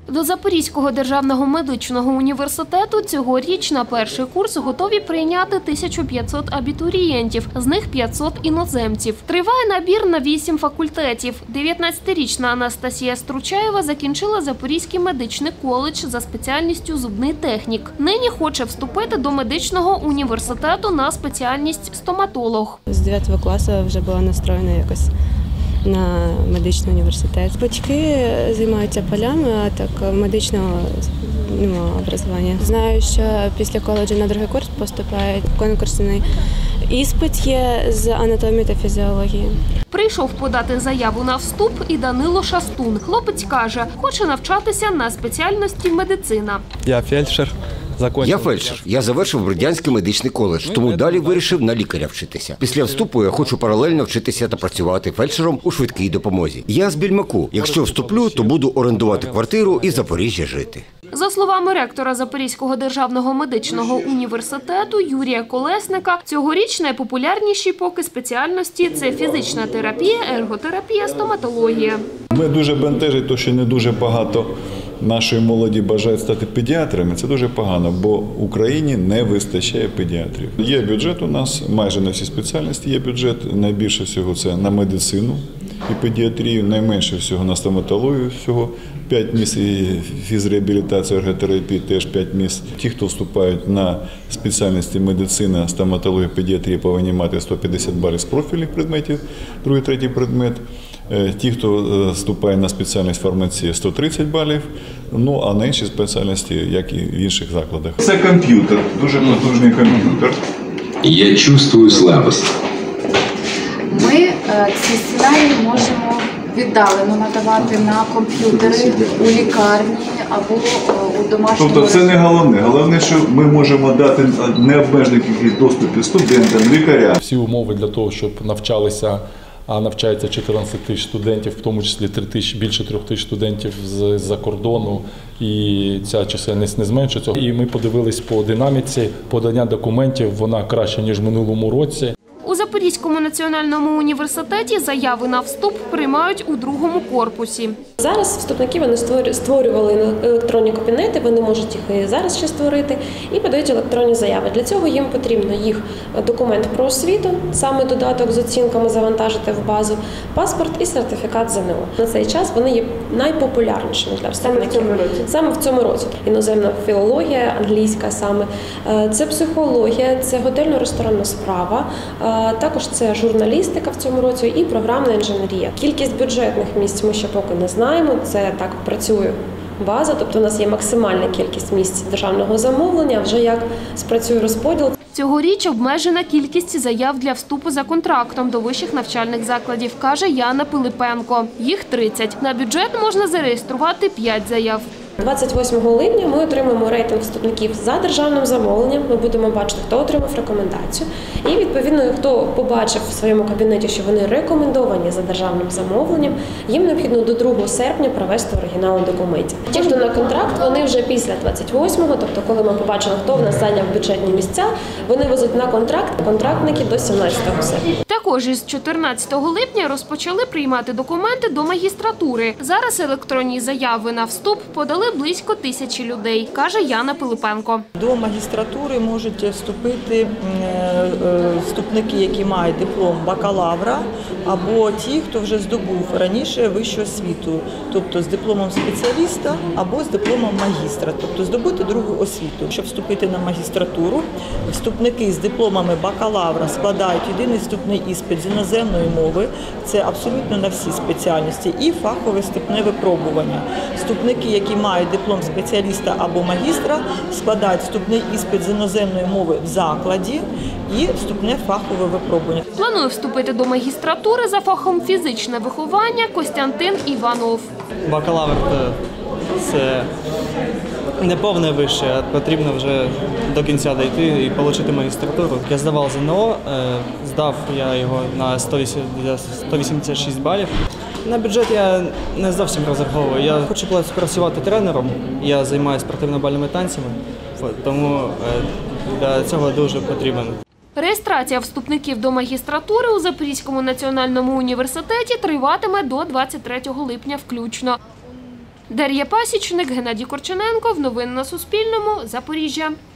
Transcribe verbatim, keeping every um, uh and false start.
До Запорізького державного медичного університету цьогоріч на перший курс готові прийняти тисячу п'ятсот абітурієнтів, з них п'ятсот іноземців. Триває набір на вісім факультетів. дев'ятнадцятирічна Анастасія Стручаєва закінчила Запорізький медичний коледж за спеціальністю зубний технік. Нині хоче вступити до медичного університету на спеціальність стоматолог. З дев'ятого класу вже була настроєна якось на медичний університет. Батьки займаються полями, а так медичного немає образування. Знаю, що після коледжу на другий курс поступають конкурсний іспит є з анатомії та фізіології. Прийшов подати заяву на вступ і Данило Шастун. Хлопець каже, хоче навчатися на спеціальності медицина. Я фельдшер. Я фельдшер. Я завершив Бердянський медичний коледж, тому далі вирішив на лікаря вчитися. Після вступу я хочу паралельно вчитися та працювати фельдшером у швидкій допомозі. Я з Більмаку. Якщо вступлю, то буду орендувати квартиру і в Запоріжжі жити. За словами ректора Запорізького державного медичного університету Юрія Колесника, цьогоріч найпопулярніші поки спеціальності – це фізична терапія, ерготерапія, стоматологія. Ми дуже бентежить, то що не дуже багато нашої молоді бажають стати педіатрами. Це дуже погано, бо в Україні не вистачає педіатрів. Є бюджет у нас, майже на всі спеціальності є бюджет. Найбільше всього це на медицину і педіатрію, найменше всього на стоматологію, всього п'ять місць, і фізреабілітацію, ерготерапії теж п'ять місць. Ті, хто вступають на спеціальності медицина, стоматологія, педіатрія, повинні мати сто п'ятдесят балів з профільних предметів, другий, третій предмет. Ті, хто вступає на спеціальність фармація, сто тридцять балів, ну а на інші спеціальності, як і в інших закладах. Це комп'ютер, дуже потужний комп'ютер. Я чувствую слабость. Ми ці сценарії можемо віддалено надавати на комп'ютери у лікарні або у домашньому. Тобто це не головне. Головне, що ми можемо дати необмежену кількість доступу студентам, лікарям. Всі умови для того, щоб навчалися, а навчається чотирнадцять тисяч студентів, в тому числі три тисячі, більше трьох тисяч студентів з-за кордону, і ця чисельність не зменшується. І ми подивились по динаміці подання документів, вона краща, ніж в минулому році. У Запорізькому національному університеті заяви на вступ приймають у другому корпусі. Зараз вступники вони створювали електронні кабінети, вони можуть їх і зараз ще створити, і подають електронні заяви. Для цього їм потрібно їх документ про освіту, саме додаток з оцінками завантажити в базу, паспорт і сертифікат ЗНО. На цей час вони є найпопулярнішими для вступників. Саме в цьому році. Іноземна філологія, англійська саме, це психологія, це готельно-ресторанна справа, також це журналістика в цьому році і програмна інженерія. Кількість бюджетних місць ми ще поки не знаємо, це так працює база, тобто у нас є максимальна кількість місць державного замовлення, вже як спрацює розподіл. Цьогоріч обмежена кількість заяв для вступу за контрактом до вищих навчальних закладів, каже Яна Пилипенко. Їх тридцять. На бюджет можна зареєструвати п'ять заяв. двадцять восьмого липня ми отримаємо рейтинг вступників за державним замовленням. Ми будемо бачити, хто отримав рекомендацію. І, відповідно, хто побачив в своєму кабінеті, що вони рекомендовані за державним замовленням, їм необхідно до другого серпня провести оригінали документів. Ті, хто на контракт, вони вже після двадцять восьмого, тобто коли ми побачили, хто в нас зайняв бюджетні місця, вони везуть на контракт контрактники до сімнадцятого серпня. Також із чотирнадцятого липня розпочали приймати документи до магістратури. Зараз електронні заяви на вступ подали близько тисячі людей, каже Яна Пилипенко. До магістратури можуть вступити вступники, які мають диплом бакалавра, або ті, хто вже здобув раніше вищу освіту, тобто з дипломом спеціаліста або з дипломом магістра, тобто здобути другу освіту. Щоб вступити на магістратуру, вступники з дипломами бакалавра складають єдиний вступний іспит з іноземної мови, це абсолютно на всі спеціальності, і фахове вступне випробування. Вступники, які мають диплом спеціаліста або магістра, складають вступний іспит з іноземної мови в закладі і вступне фахове випробування. Планує вступити до магістратури за фахом фізичне виховання Костянтин Іванов. Бакалавр – це не повне вище, а потрібно вже до кінця дійти і отримати магістратуру. Я здавав ЗНО, здав я його на сто вісімдесят шість балів. На бюджет я не зовсім розраховую. Я хочу працювати тренером, я займаюся спортивно-бальними танцями, тому для цього дуже потрібен. Реєстрація вступників до магістратури у Запорізькому національному університеті триватиме до двадцять третього липня включно. Дар'я Пасічник, Геннадій Корчененко. Новини на Суспільному. Запоріжжя.